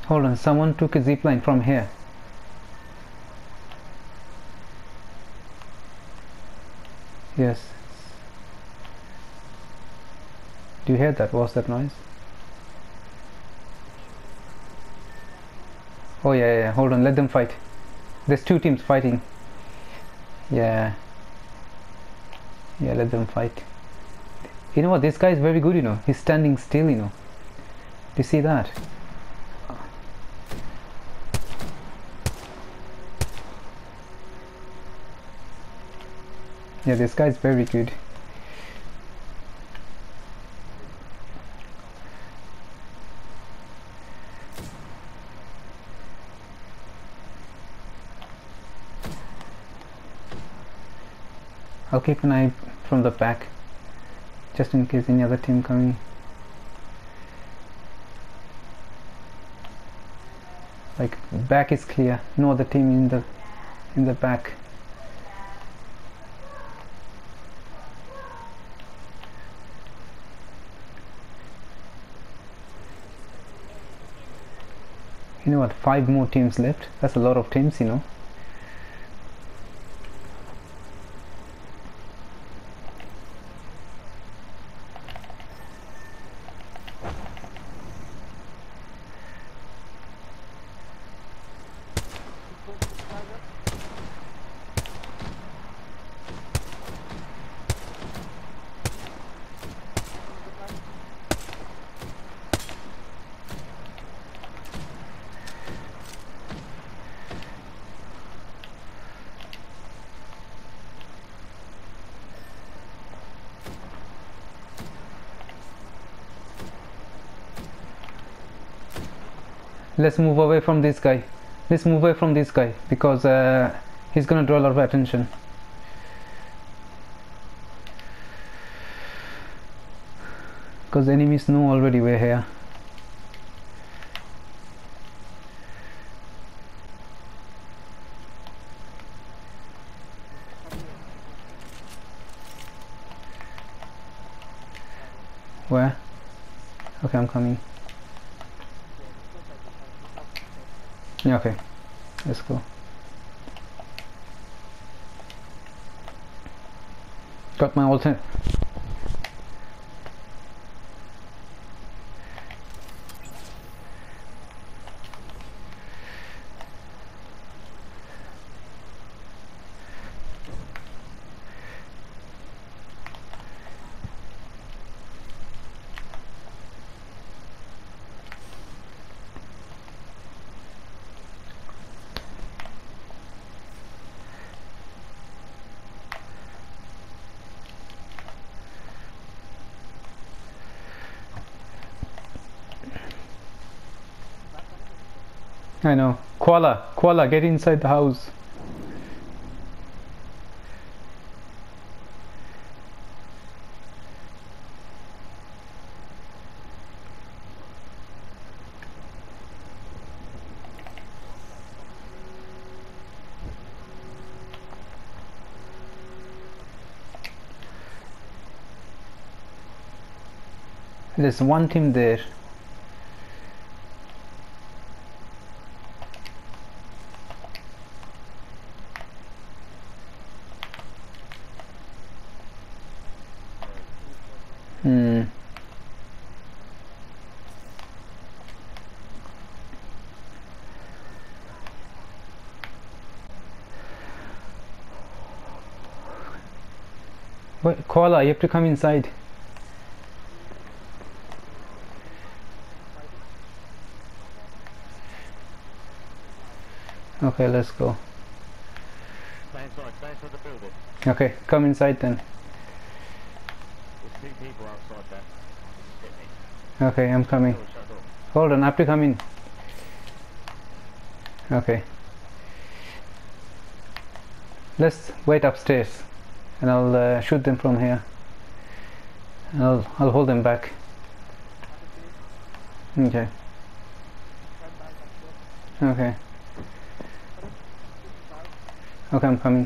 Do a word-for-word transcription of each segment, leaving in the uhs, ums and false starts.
Hold on, someone took a zipline from here. Yes. Do you hear that? What's that noise? Oh yeah, yeah, yeah. Hold on, let them fight. There's two teams fighting. Yeah. Yeah, let them fight. You know what? This guy is very good, you know. He's standing still, you know. Do you see that? Yeah, this guy is very good. I'll keep an eye from the back, just in case any other team coming. Like back is clear. No other team in the in the back. You know what? Five more teams left. That's a lot of teams, you know. Let's move away from this guy. Let's move away from this guy because uh, he's gonna draw a lot of attention. Because enemies know already we're here. Where? Okay, I'm coming. Yeah, okay, let's go. Got my alternate. I know. Koala, Koala, get inside the house. There's one team there. Hmm. Wait, Koala, you have to come inside. Okay, let's go. Stay inside, stay inside the building. Okay, come inside then. There's two people outside there. Just hit me. Okay, I'm coming. Door, shut door. Hold on, I have to come in. Okay. Let's wait upstairs and I'll uh, shoot them from here. I'll, I'll hold them back. Okay. Okay. Okay, I'm coming.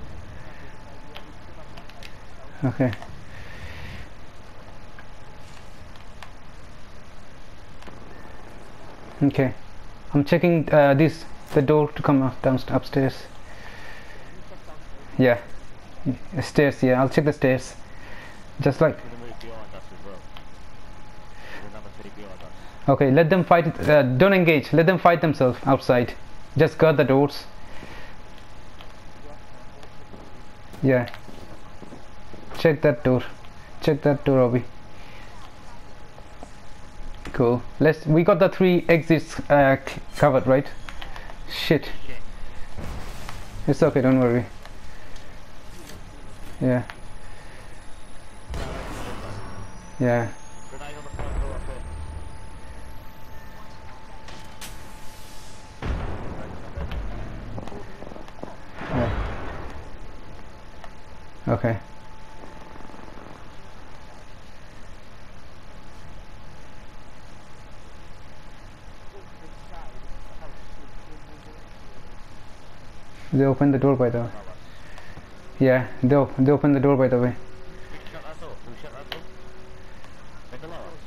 Okay. Okay. I'm checking uh, this the door to come up down upstairs. Yeah. Stairs. Yeah. I'll check the stairs. Just like. Gonna move behind us as well. There's another team behind us. Okay. Let them fight. It. Uh, don't engage. Let them fight themselves outside. Just guard the doors. Yeah. Check that door. Check that door, Robbie. Cool. Let's. We got the three exits uh, covered, right? Shit. Shit. It's okay. Don't worry. Yeah. Yeah. Grenade on the front door up there. Yeah. Okay. They opened the door by the way. Yeah, they, op they opened the door by the way. Can we shut that door? Can we shut that door? Make a lower.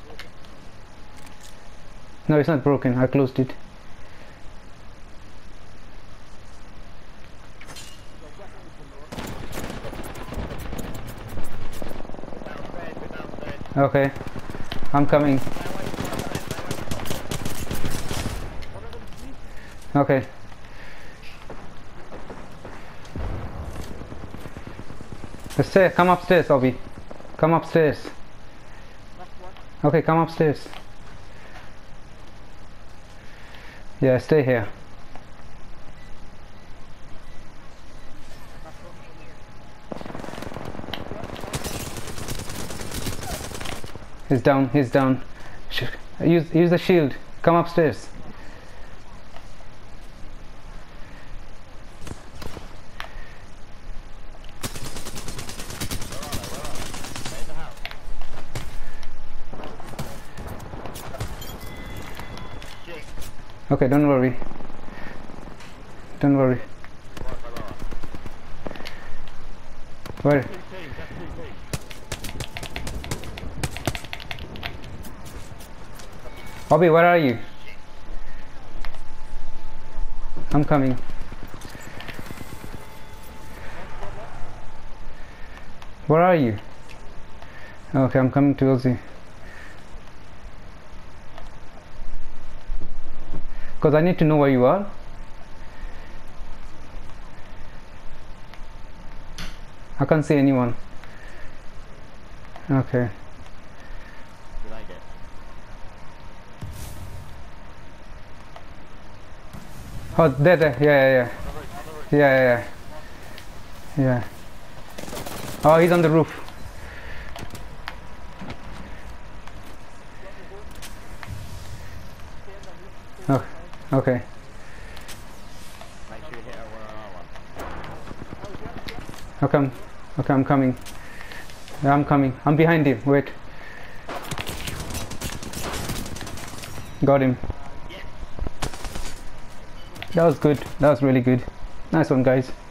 No, it's not broken. I closed it. Downstairs, we're downstairs. Okay. I'm coming. Okay. Stay, come upstairs, Obi. Come upstairs. Okay, come upstairs. Yeah, stay here. He's down, he's down. Sh use, use the shield. Come upstairs. Okay, don't worry. Don't worry. Where? Bobby, where are you? I'm coming. Where are you? Okay, I'm coming towards you. Because I need to know where you are. I can't see anyone. Okay. Did I get? Oh, there, there. Yeah, yeah, yeah. Yeah, yeah, yeah. Yeah. Oh, he's on the roof. Oh, okay. Make sure you hit her where I want. Okay, I'm, okay, I'm coming. Yeah, I'm coming. I'm behind him. Wait. Got him. That was good. That was really good. Nice one, guys.